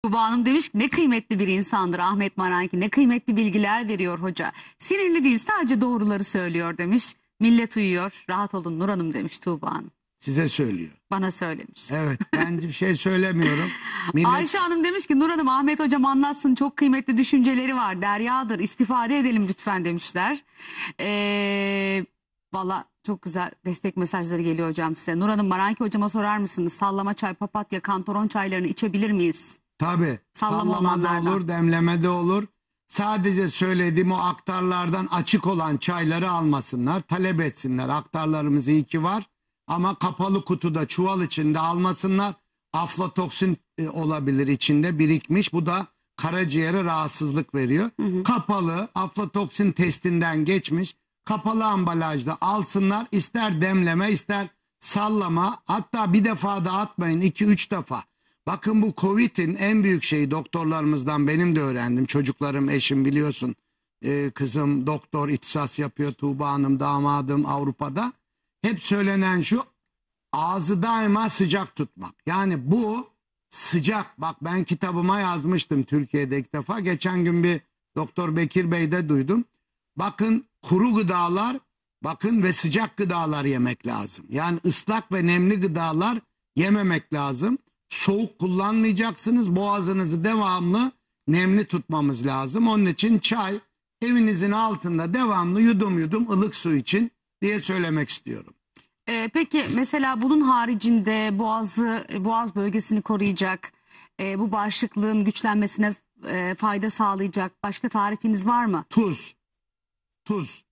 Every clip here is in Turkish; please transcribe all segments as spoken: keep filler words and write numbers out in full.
Tuğba Hanım demiş ki ne kıymetli bir insandır Ahmet Maranki, ne kıymetli bilgiler veriyor hoca. Sinirli değil, sadece doğruları söylüyor demiş. Millet uyuyor, rahat olun Nur Hanım demiş Tuğba Hanım. Size söylüyor. Bana söylemiş. Evet, ben bir şey söylemiyorum. Millet... Ayşe Hanım demiş ki Nur Hanım Ahmet hocam anlatsın, çok kıymetli düşünceleri var, deryadır, istifade edelim lütfen demişler. Ee, Valla çok güzel destek mesajları geliyor hocam size. Nur Hanım Maranki hocama sorar mısınız? Sallama çay, papatya, kantaron çaylarını içebilir miyiz? Tabii. Sallama Sallamada olur, demlemede olur. Sadece söylediğim o aktarlardan açık olan çayları almasınlar, talep etsinler. Aktarlarımız iyi ki var ama kapalı kutuda, çuval içinde almasınlar. Aflatoksin e, olabilir içinde birikmiş. Bu da karaciğere rahatsızlık veriyor. Hı hı. Kapalı, aflatoksin testinden geçmiş, kapalı ambalajda alsınlar. İster demleme, ister sallama. Hatta bir defa da atmayın, iki üç defa. Bakın bu Covid'in en büyük şeyi, doktorlarımızdan benim de öğrendim. Çocuklarım, eşim biliyorsun. Ee, kızım doktor, ihtisas yapıyor. Tuğba Hanım, damadım Avrupa'da. Hep söylenen şu, ağzı daima sıcak tutmak. Yani bu sıcak. Bak ben kitabıma yazmıştım Türkiye'de ilk defa. Geçen gün bir Doktor Bekir Bey'de duydum. Bakın kuru gıdalar, bakın ve sıcak gıdalar yemek lazım. Yani ıslak ve nemli gıdalar yememek lazım. Soğuk kullanmayacaksınız. Boğazınızı devamlı nemli tutmamız lazım. Onun için çay evinizin altında devamlı yudum yudum ılık su için diye söylemek istiyorum. Ee, peki mesela bunun haricinde boğazı, boğaz bölgesini koruyacak, e, bu bağışıklığın güçlenmesine e, fayda sağlayacak başka tarifiniz var mı? Tuz. Tuz.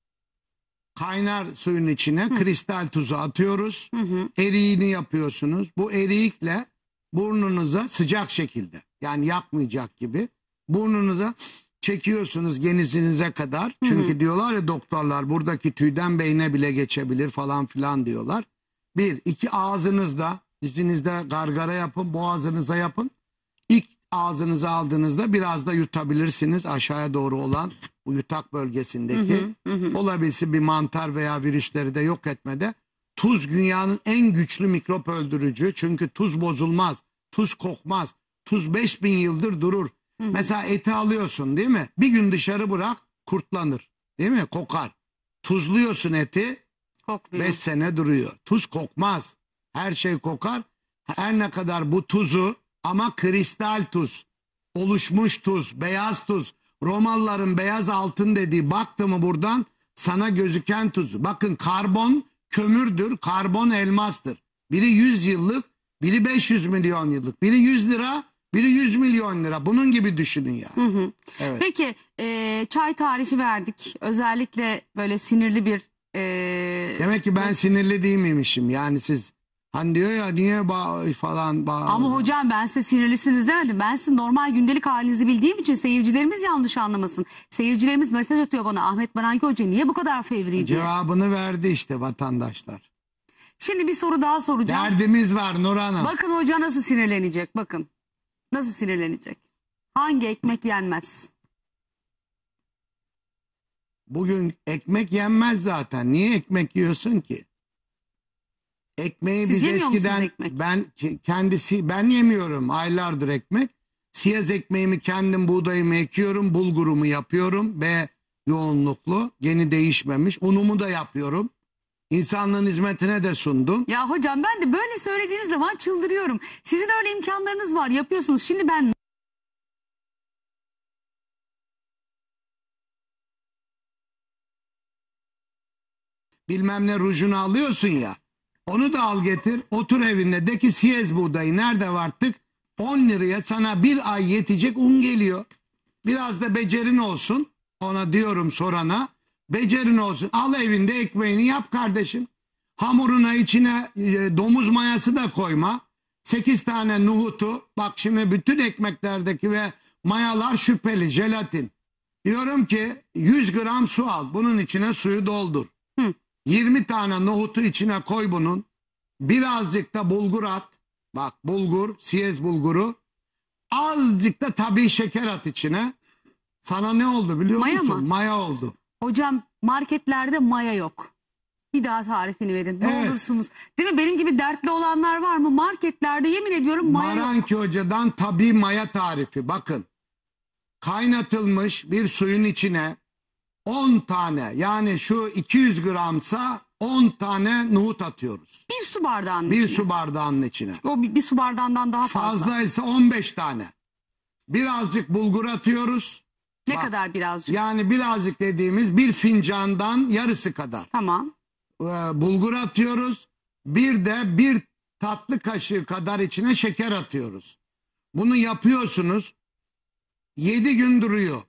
Kaynar suyun içine hı. kristal tuzu atıyoruz. Hı hı. Eriğini yapıyorsunuz. Bu erikle burnunuza sıcak şekilde, yani yakmayacak gibi burnunuza çekiyorsunuz genizinize kadar. Çünkü hı hı. diyorlar ya doktorlar, buradaki tüyden beyne bile geçebilir falan filan diyorlar. Bir, iki, ağzınızda, dizinizde gargara yapın, boğazınıza yapın. İlk ağzınıza aldığınızda biraz da yutabilirsiniz, aşağıya doğru olan bu yutak bölgesindeki. Hı hı hı. Olabilse bir mantar veya virüsleri de yok etmede. Tuz dünyanın en güçlü mikrop öldürücü. Çünkü tuz bozulmaz. Tuz kokmaz. Tuz beş bin yıldır durur. Hı hı. Mesela eti alıyorsun değil mi? Bir gün dışarı bırak kurtlanır. Değil mi? Kokar. Tuzluyorsun eti. beş sene duruyor. Tuz kokmaz. Her şey kokar. Her ne kadar bu tuzu, ama kristal tuz, oluşmuş tuz, beyaz tuz, Romalıların beyaz altın dediği, baktı mı buradan sana gözüken tuzu. Bakın karbon kömürdür, karbon elmastır. Biri yüz yıllık, biri beş yüz milyon yıllık. Biri yüz lira, biri yüz milyon lira. Bunun gibi düşünün yani. Hı hı. Evet. Peki e, çay tarifi verdik. Özellikle böyle sinirli bir... E, Demek ki ben bu... sinirli değil miymişim? Yani siz hani diyor ya niye bağ falan bağ... Ama hocam ben size sinirlisiniz demedim. Ben sizin normal gündelik halinizi bildiğim için seyircilerimiz yanlış anlamasın. Seyircilerimiz mesaj atıyor bana, Ahmet Maranki Hoca niye bu kadar fevri diye. Cevabını verdi işte vatandaşlar. Şimdi bir soru daha soracağım. Derdimiz var Nur Hanım. Bakın hoca nasıl sinirlenecek, bakın. Nasıl sinirlenecek? Hangi ekmek yenmez? Bugün ekmek yenmez zaten. Niye ekmek yiyorsun ki? Ekmeği Siz biz eskiden ekmek? ben kendisi ben yemiyorum aylardır ekmek. Siyaz ekmeğimi kendim, buğdayımı ekiyorum, bulgurumu yapıyorum ve yoğunluklu, yeni değişmemiş. Unumu da yapıyorum. İnsanlığın hizmetine de sundum. Ya hocam ben de böyle söylediğiniz zaman çıldırıyorum. Sizin öyle imkanlarınız var, yapıyorsunuz. Şimdi ben bilmem ne rujunu alıyorsun ya. Onu da al getir, otur evinde, de ki siyez buğdayı nerede var tık, on liraya sana bir ay yetecek un geliyor. Biraz da becerin olsun, ona diyorum sorana, becerin olsun, al evinde ekmeğini yap kardeşim. Hamuruna içine e, domuz mayası da koyma, sekiz tane nohutu, bak şimdi bütün ekmeklerdeki ve mayalar şüpheli, jelatin. Diyorum ki yüz gram su al, bunun içine suyu doldur. Hı. yirmi tane nohutu içine koy bunun. Birazcık da bulgur at. Bak bulgur, siyez bulguru. Azıcık da tabii şeker at içine. Sana ne oldu biliyor maya musun? Mı? Maya oldu. Hocam marketlerde maya yok. Bir daha tarifini verin. Ne Evet. olursunuz. Değil mi? Benim gibi dertli olanlar var mı? Marketlerde yemin ediyorum maya yok. Maranki Hoca'dan tabii maya tarifi. Bakın. Kaynatılmış bir suyun içine on tane, yani şu iki yüz gramsa on tane nohut atıyoruz. Bir su bardağının Bir içine. su bardağının içine. O bir, bir su bardağından daha fazla. Fazlaysa on beş tane. Birazcık bulgur atıyoruz. Ne Bak, kadar birazcık? Yani birazcık dediğimiz bir fincandan yarısı kadar. Tamam. Ee, bulgur atıyoruz. Bir de bir tatlı kaşığı kadar içine şeker atıyoruz. Bunu yapıyorsunuz. Yedi gün duruyor.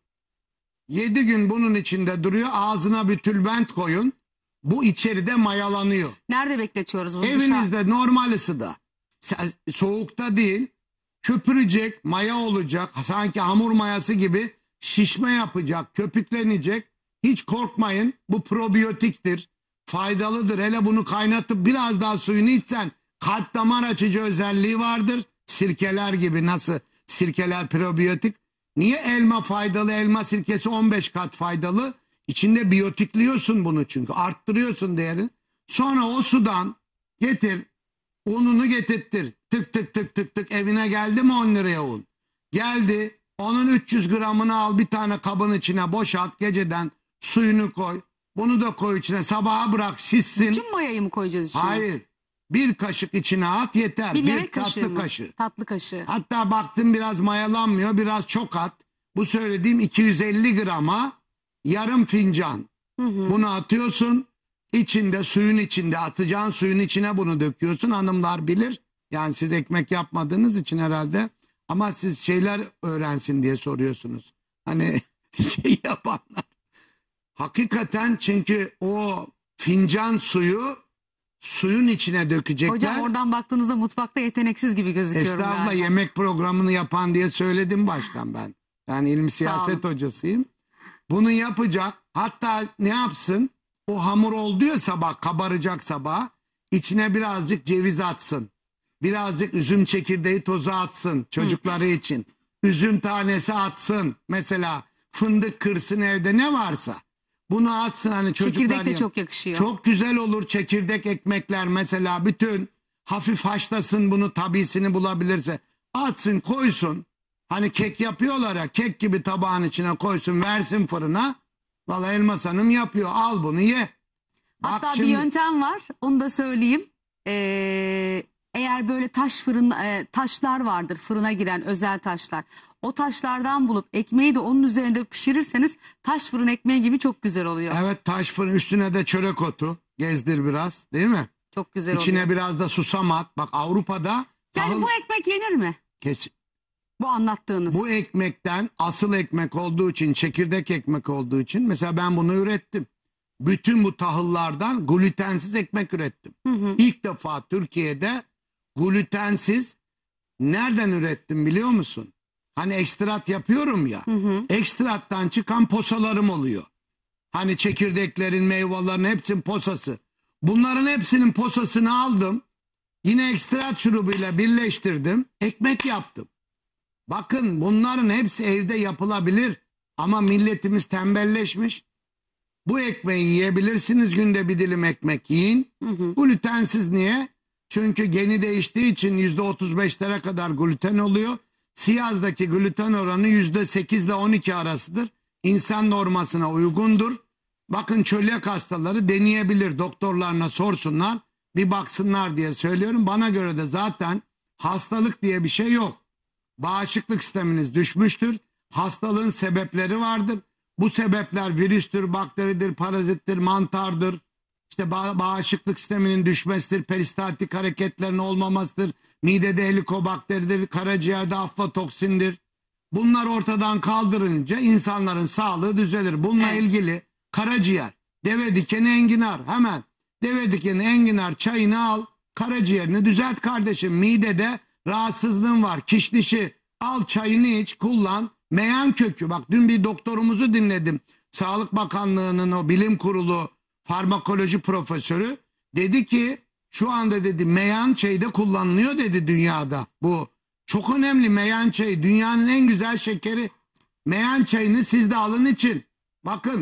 Yedi gün bunun içinde duruyor. Ağzına bir tülbent koyun. Bu içeride mayalanıyor. Nerede bekletiyoruz bunu? Dışarı- Evinizde normal ısıda. Se- Soğukta değil. Köpürecek, maya olacak. Sanki hamur mayası gibi şişme yapacak, köpüklenecek. Hiç korkmayın. Bu probiyotiktir. Faydalıdır. Hele bunu kaynatıp biraz daha suyunu içsen kalp damar açıcı özelliği vardır. Sirkeler gibi, nasıl sirkeler probiyotik. Niye elma faydalı? Elma sirkesi on beş kat faydalı. İçinde biyotikliyorsun bunu çünkü. Arttırıyorsun değerini. Sonra o sudan getir, ununu getirttir. Tık tık tık tık tık, evine geldi mi on liraya un? Geldi. Onun üç yüz gramını al, bir tane kabın içine boşalt, geceden suyunu koy. Bunu da koy içine, sabaha bırak şişsin. Bütün mayayı mı koyacağız içine? Hayır. Bir kaşık içine at yeter. Bir Bir, yemek kaşığı tatlı mı? kaşığı. Tatlı kaşığı. Hatta baktım biraz mayalanmıyor, biraz çok at. Bu söylediğim iki yüz elli grama yarım fincan. Hı hı. Bunu atıyorsun. İçinde, suyun içinde, atacağın suyun içine bunu döküyorsun. Hanımlar bilir. Yani siz ekmek yapmadığınız için herhalde. Ama siz şeyler öğrensin diye soruyorsunuz. Hani şey yapanlar. Hakikaten, çünkü o fincan suyu suyun içine dökecekler. Hocam oradan baktığınızda mutfakta yeteneksiz gibi gözüküyorum. Estağfurullah, galiba. yemek programını yapan diye söyledim baştan ben. Yani ilim siyaset hocasıyım. Bunu yapacak. Hatta ne yapsın? O hamur oldu ya, sabah kabaracak sabah. İçine birazcık ceviz atsın. Birazcık üzüm çekirdeği tozu atsın çocukları için. Üzüm tanesi atsın. Mesela fındık kırsın evde, ne varsa. Bunu atsın, hani çocuklar Çekirdek de yap- çok yakışıyor. Çok güzel olur çekirdek ekmekler mesela, bütün hafif haşlasın bunu, tabisini bulabilirse. Atsın, koysun. Hani kek yapıyorlar ya, kek gibi tabağın içine koysun, versin fırına. Vallahi Elmas Hanım yapıyor, al bunu ye. Bak Hatta şimdi- bir yöntem var. Onu da söyleyeyim. Ee, eğer böyle taş fırın e, taşlar vardır, fırına giren özel taşlar. O taşlardan bulup ekmeği de onun üzerinde pişirirseniz taş fırın ekmeği gibi çok güzel oluyor. Evet, taş fırın, üstüne de çörek otu gezdir biraz, değil mi? Çok güzel İçine oluyor. biraz da susam at. Bak Avrupa'da Yani tahıl- bu ekmek yenir mi? kes- Bu anlattığınız. bu ekmekten, asıl ekmek olduğu için, çekirdek ekmek olduğu için, mesela ben bunu ürettim. Bütün bu tahıllardan glutensiz ekmek ürettim. Hı hı. İlk defa Türkiye'de glutensiz, nereden ürettim biliyor musun? Hani ekstrat yapıyorum ya. Hı hı. Ekstrattan çıkan posalarım oluyor. Hani çekirdeklerin, meyvelerin hepsinin posası. Bunların hepsinin posasını aldım. Yine ekstrat şurubuyla birleştirdim. Ekmek yaptım. Bakın, bunların hepsi evde yapılabilir. Ama milletimiz tembelleşmiş. Bu ekmeği yiyebilirsiniz, günde bir dilim ekmek yiyin. Hı hı. Glutensiz niye? Çünkü geni değiştiği için yüzde otuz beşlere kadar gluten oluyor. Siyaz'daki gluten oranı yüzde sekiz ile on iki arasıdır. İnsan normasına uygundur. Bakın, çölyak hastaları deneyebilir, doktorlarına sorsunlar, bir baksınlar diye söylüyorum. Bana göre de zaten hastalık diye bir şey yok. Bağışıklık sisteminiz düşmüştür. Hastalığın sebepleri vardır. Bu sebepler virüstür, bakteridir, parazittir, mantardır. İşte ba- bağışıklık sisteminin düşmesidir, peristaltik hareketlerin olmamasıdır. Midede helikobakteridir, karaciğerde aflatoksindir. Bunlar ortadan kaldırınca insanların sağlığı düzelir. Bununla Evet. ilgili karaciğer, deve dikeni, enginar, hemen deve dikeni, enginar çayını al, karaciğerini düzelt kardeşim. Midede rahatsızlığın var, kişnişi, al çayını iç, kullan. Meyan kökü, bak dün bir doktorumuzu dinledim. Sağlık Bakanlığı'nın o bilim kurulu farmakoloji profesörü dedi ki, şu anda dedi meyan çayı da kullanılıyor dedi dünyada. Bu çok önemli, meyan çayı dünyanın en güzel şekeri. Meyan çayını siz de alın için. Bakın,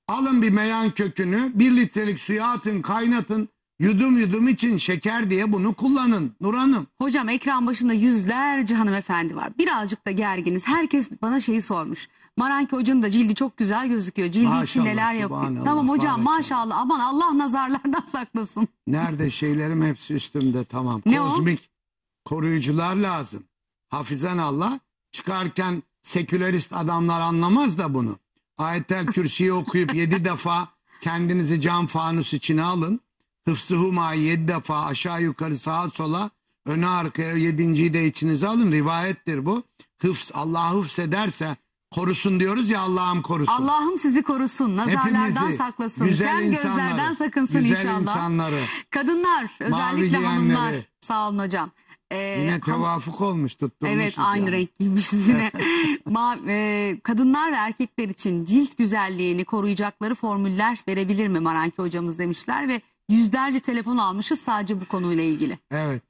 Alın bir meyan kökünü, bir litrelik suya atın, kaynatın. Yudum yudum için şeker diye bunu kullanın Nur Hanım. Hocam ekran başında yüzlerce hanımefendi var. Birazcık da gerginiz. Herkes bana şeyi sormuş. Maranki Hoca'nın da cildi çok güzel gözüküyor. Cildi için Maşallah, neler yapıyor? subhanallah, Tamam hocam barakallah. maşallah. Aman Allah nazarlardan saklasın. Nerede şeylerim hepsi üstümde, tamam. Ne o? Kozmik koruyucular lazım. Hafizan Allah. Çıkarken sekülerist adamlar anlamaz da bunu. Ayetel Kürsi'yi okuyup yedi defa kendinizi cam fanus içine alın. Hıfzı Huma'yı yedi defa aşağı yukarı sağa sola öne arkaya yedinciyi de içinize alın. Rivayettir bu. Hıfz, Allah hıfz ederse korusun diyoruz ya, Allah'ım korusun. Allah'ım sizi korusun. Nazarlardan Hepimizi, saklasın. güzel Kem insanları, gözlerden sakınsın güzel inşallah. insanları, Kadınlar özellikle giyenleri. hanımlar. Sağ olun hocam. Ee, Yine han- tevafuk olmuş, tutturmuşuz. Evet aynı yani. renk giymişiz yine. Ma e, kadınlar ve erkekler için cilt güzelliğini koruyacakları formüller verebilir mi Maranki hocamız demişler ve yüzlerce telefon almışız sadece bu konuyla ilgili. Evet.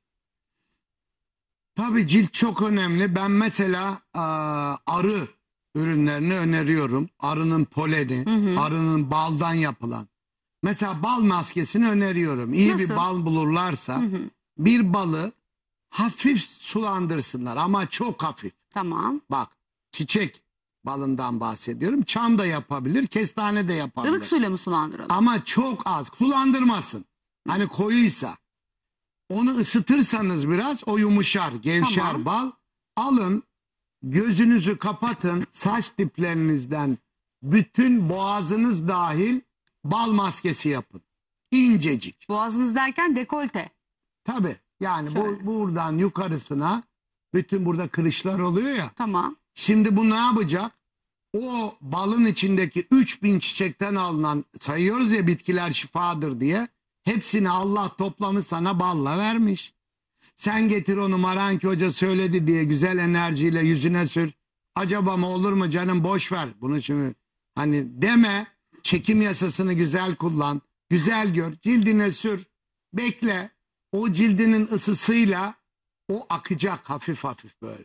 Tabii cilt çok önemli. Ben mesela aa, arı ürünlerini öneriyorum. Arının poleni, arının baldan yapılan. Mesela bal maskesini öneriyorum. İyi bir Nasıl? bal bulurlarsa bir balı hafif sulandırsınlar ama çok hafif. Tamam. Bak, çiçek balından bahsediyorum. Çam da yapabilir, kestane de yapabilir. Ilık suyla mı sulandıralım? Ama çok az, sulandırmasın. Hani koyuysa. Onu ısıtırsanız biraz o yumuşar, gevşer Tamam. bal. Alın, gözünüzü kapatın, saç diplerinizden bütün boğazınız dahil bal maskesi yapın. İncecik. Boğazınız derken dekolte. Tabii yani Şöyle. bu buradan yukarısına bütün burada kırışlar oluyor ya. Tamam. Şimdi bu ne yapacak? O balın içindeki üç bin çiçekten alınan, sayıyoruz ya bitkiler şifadır diye. Hepsini Allah toplamış sana balla vermiş. Sen getir onu, Maranki Hoca söyledi diye güzel enerjiyle yüzüne sür. Acaba mı olur mu canım, boş ver. Bunu şimdi hani deme, çekim yasasını güzel kullan. Güzel gör, cildine sür. Bekle, o cildinin ısısıyla o akacak hafif hafif böyle.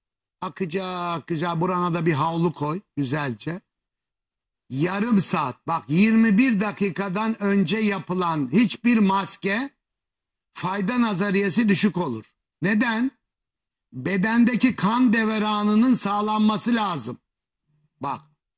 Akacak güzel, burana da bir havlu koy güzelce. Yarım saat, bak yirmi bir dakikadan önce yapılan hiçbir maske fayda nazariyesi düşük olur. Neden? Bedendeki kan devranının sağlanması lazım. Bak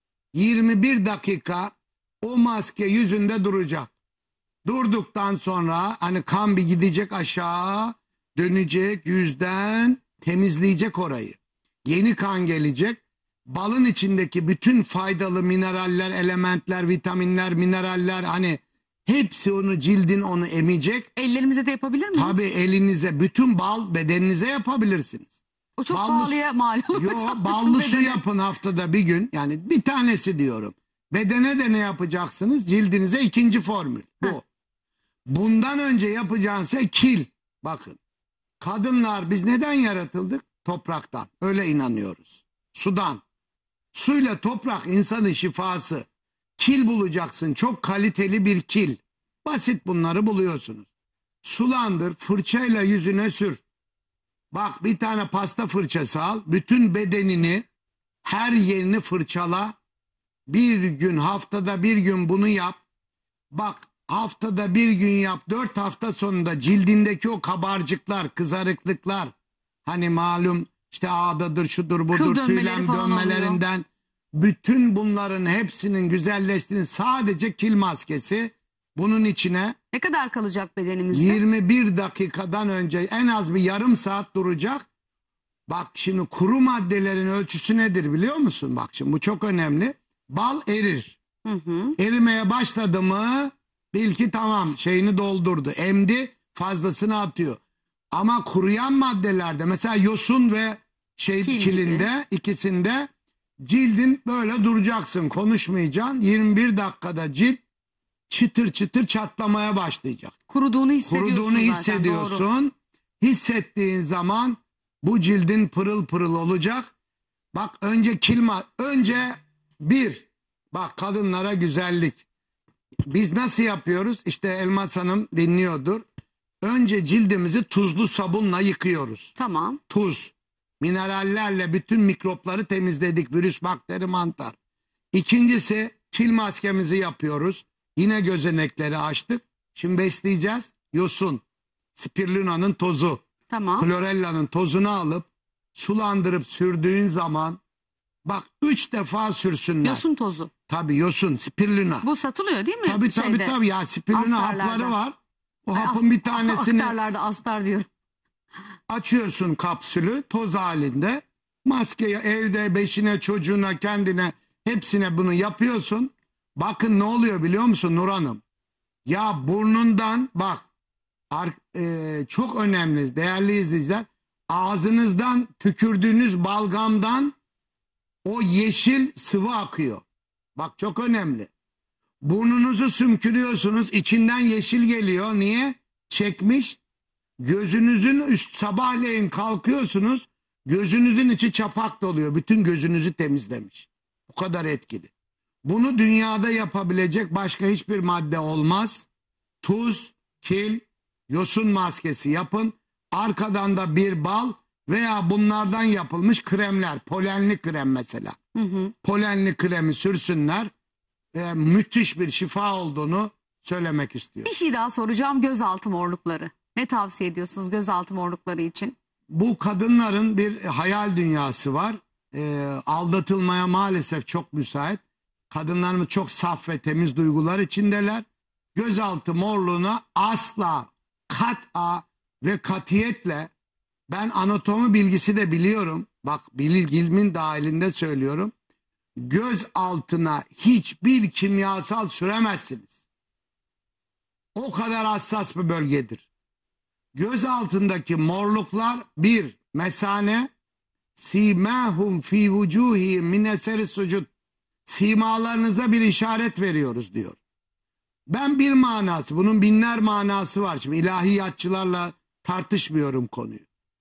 yirmi bir dakika o maske yüzünde duracak. Durduktan sonra hani kan bir gidecek aşağı, dönecek yüzden, temizleyecek orayı. Yeni kan gelecek. Balın içindeki bütün faydalı mineraller, elementler, vitaminler, mineraller, hani hepsi onu, cildin onu emecek. Ellerimize de yapabilir miyiz? Tabii elinize, bütün bal bedeninize yapabilirsiniz. O çok ballı- pahalıya mal olur Yo, hocam. bütün ballı su bedene. yapın haftada bir gün. Yani bir tanesi diyorum. Bedene de ne yapacaksınız? Cildinize ikinci formül. Bu. Heh. Bundan önce yapacağınız kil. Bakın. Kadınlar biz neden yaratıldık? Topraktan. Öyle inanıyoruz. Sudan. Suyla toprak insanın şifası. Kil bulacaksın. Çok kaliteli bir kil. Basit, bunları buluyorsunuz. Sulandır. Fırçayla yüzüne sür. Bak bir tane pasta fırçası al. Bütün bedenini, her yerini fırçala. Bir gün, haftada bir gün bunu yap. Bak haftada bir gün yap. Dört hafta sonunda cildindeki o kabarcıklar, kızarıklıklar, hani malum işte ağdadır, şudur budur, Kıl dönmeleri tüylem falan dönmelerinden, bütün bunların hepsinin güzelleştiğini sadece kil maskesi. Bunun içine Ne kadar kalacak bedenimizde? yirmi bir dakikadan önce en az bir yarım saat duracak. Bak şimdi kuru maddelerin ölçüsü nedir biliyor musun? Bak şimdi bu çok önemli. Bal erir. Hı hı. Erimeye başladı mı bil ki tamam, şeyini doldurdu. Emdi, fazlasını atıyor. Ama kuruyan maddelerde mesela yosun ve şey Kil kilinde, ikisinde cildin böyle duracaksın, konuşmayacaksın. yirmi bir dakikada cilt çıtır çıtır çatlamaya başlayacak. Kuruduğunu hissediyorsun Kuruduğunu zaten, doğru. hissediyorsun. Hissettiğin zaman bu cildin pırıl pırıl olacak. Bak önce kilma, önce bir, bak kadınlara güzellik. Biz nasıl yapıyoruz? İşte Elmas Hanım dinliyordur. Önce cildimizi tuzlu sabunla yıkıyoruz. Tamam. Tuz, minerallerle bütün mikropları temizledik. Virüs, bakteri, mantar. İkincisi Kil maskemizi yapıyoruz. Yine gözenekleri açtık. Şimdi besleyeceğiz. Yosun, spirulina'nın tozu, Tamam. klorella'nın tozunu alıp sulandırıp sürdüğün zaman bak üç defa sürsünler. Yosun tozu. Tabii yosun, spirulina. Bu satılıyor değil mi? Tabii tabii Şeyde, tabii ya spirulina astarlarda. hapları var. O Ay, hapın as- bir tanesini Aktarlarda astar diyorum. açıyorsun, kapsülü toz halinde. Maskeye evde beşine, çocuğuna, kendine, hepsine bunu yapıyorsun. Bakın ne oluyor biliyor musun Nur Hanım? Ya burnundan bak ar- e, çok önemli değerli izleyiciler, ağzınızdan tükürdüğünüz balgamdan o yeşil sıvı akıyor. Bak çok önemli. Burnunuzu sümkürüyorsunuz, içinden yeşil geliyor. Niye? Çekmiş. Gözünüzün üst, sabahleyin kalkıyorsunuz, gözünüzün içi çapak doluyor. Bütün gözünüzü temizlemiş. Bu kadar etkili. Bunu dünyada yapabilecek başka hiçbir madde olmaz. Tuz, kil, yosun maskesi yapın. Arkadan da bir bal veya bunlardan yapılmış kremler. Polenli krem mesela. Hı hı. Polenli kremi sürsünler. Ee, müthiş bir şifa olduğunu söylemek istiyorum. Bir şey daha soracağım, gözaltı morlukları. Ne tavsiye ediyorsunuz gözaltı morlukları için? Bu kadınların bir hayal dünyası var. Ee, aldatılmaya maalesef çok müsait. Kadınlarımız çok saf ve temiz duygular içindeler. Gözaltı morluğuna asla, kat'a ve katiyetle, ben anatomi bilgisi de biliyorum. Bak bilgimin dahilinde söylüyorum. Göz altına hiçbir kimyasal süremezsiniz. O kadar hassas bir bölgedir. Göz altındaki morluklar bir, mesane, simahum fi vucuhi min eseri sucud, simalarınıza bir işaret veriyoruz diyor. Ben bir manası, bunun binler manası var. Şimdi ilahiyatçılarla tartışmıyorum konuyu.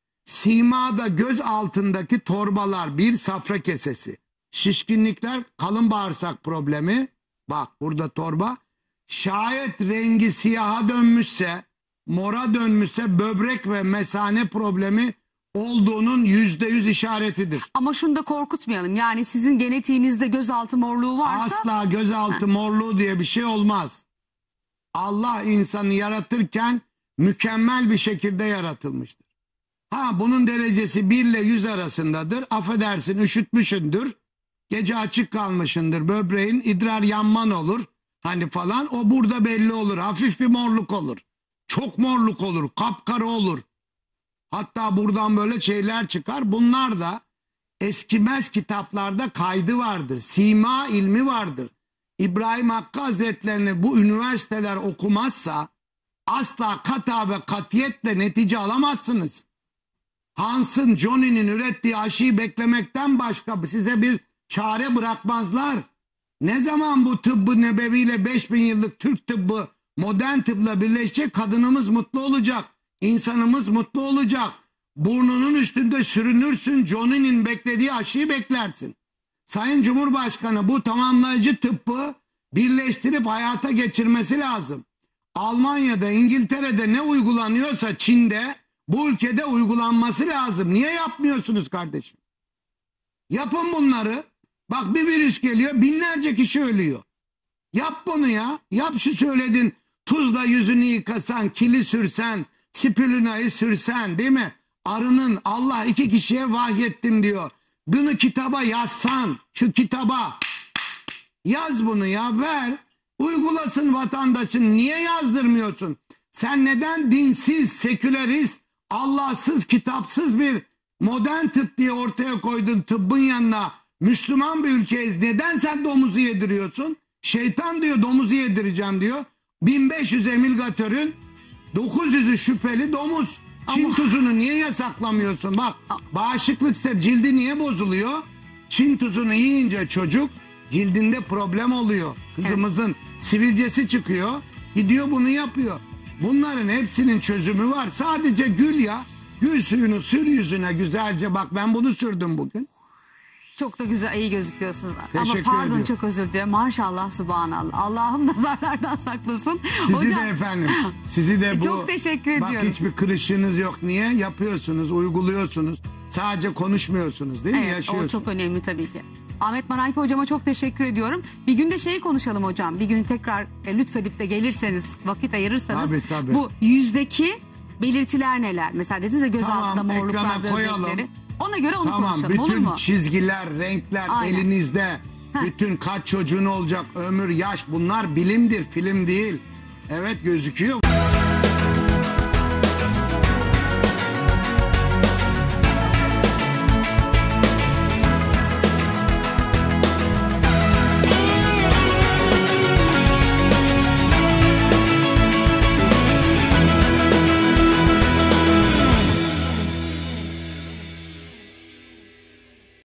Simada göz altındaki torbalar, bir safra kesesi, şişkinlikler, kalın bağırsak problemi, bak burada torba, şayet rengi siyaha dönmüşse, mora dönmüşse böbrek ve mesane problemi olduğunun yüzde yüz işaretidir. Ama şunu da korkutmayalım. Yani sizin genetiğinizde gözaltı morluğu varsa... Asla gözaltı morluğu diye bir şey olmaz. Allah insanı yaratırken mükemmel bir şekilde yaratılmıştır. Ha bunun derecesi bir ile yüz arasındadır. Affedersin, üşütmüşündür. Gece açık kalmışındır. Böbreğin idrar yanman olur. Hani falan, o burada belli olur. Hafif bir morluk olur. Çok morluk olur. Kapkara olur. Hatta buradan böyle şeyler çıkar. Bunlar da eskimez kitaplarda kaydı vardır. Sima ilmi vardır. İbrahim Hakkı Hazretlerini bu üniversiteler okumazsa asla kata ve katiyetle netice alamazsınız. Hans'ın, Johnny'nin ürettiği aşıyı beklemekten başka size bir çare bırakmazlar. Ne zaman bu tıbbı nebeviyle beş bin yıllık Türk tıbbı modern tıbla birleşecek, kadınımız mutlu olacak, insanımız mutlu olacak. Burnunun üstünde sürünürsün, Johnny'nin beklediği aşıyı beklersin. Sayın Cumhurbaşkanı bu tamamlayıcı tıbbı birleştirip hayata geçirmesi lazım. Almanya'da, İngiltere'de ne uygulanıyorsa Çin'de, bu ülkede uygulanması lazım. Niye yapmıyorsunuz kardeşim? Yapın bunları. Bak bir virüs geliyor, binlerce kişi ölüyor. Yap bunu ya. Yap şu söyledin. Tuzla yüzünü yıkasan, kili sürsen, spirulina'yı sürsen, değil mi? Arının Allah iki kişiye vahyettim diyor. Bunu kitaba yazsan, şu kitaba yaz bunu ya, ver. Uygulasın vatandaşın. Niye yazdırmıyorsun? Sen neden dinsiz, sekülerist, Allahsız, kitapsız bir modern tıp diye ortaya koydun tıbbın yanına? Müslüman bir ülkeyiz. Neden sen domuzu yediriyorsun? Şeytan diyor domuzu yedireceğim diyor. bin beş yüz emilgatörün dokuz yüzü şüpheli domuz. Çin Ama... tuzunu niye yasaklamıyorsun? Bak bağışıklık sebep cildi niye bozuluyor? Çin tuzunu yiyince çocuk cildinde problem oluyor. Kızımızın evet. sivilcesi çıkıyor. Gidiyor bunu yapıyor. Bunların hepsinin çözümü var. Sadece gül ya. Gül suyunu sür yüzüne güzelce. Bak ben bunu sürdüm bugün. Çok da güzel, iyi gözüküyorsunuz. Teşekkür Ama pardon ediyorum. Çok özür dilerim. Maşallah, subhanallah. Allah'ım nazarlardan saklasın. Sizi Hocam, de efendim. Sizi de bu. Çok teşekkür bak, ediyorum. Bak hiçbir kırışınız yok. Niye? Yapıyorsunuz, uyguluyorsunuz. Sadece konuşmuyorsunuz değil mi? Evet, Yaşıyorsunuz. o çok önemli tabii ki. Ahmet Maranki hocama çok teşekkür ediyorum. Bir gün de şeyi konuşalım hocam. Bir gün tekrar e, lütfedip de gelirseniz, vakit ayırırsanız. Tabii, tabii. Bu yüzdeki belirtiler neler? Mesela dediniz ya göz Tamam, altında morluklar, ekrana koyalım. böbrekleri. Ona göre onu Tamam, konuşalım, olur bütün mu? çizgiler, renkler Aynen. elinizde. Heh. Bütün kaç çocuğun olacak, ömür, yaş, bunlar bilimdir, film değil. Evet, gözüküyor.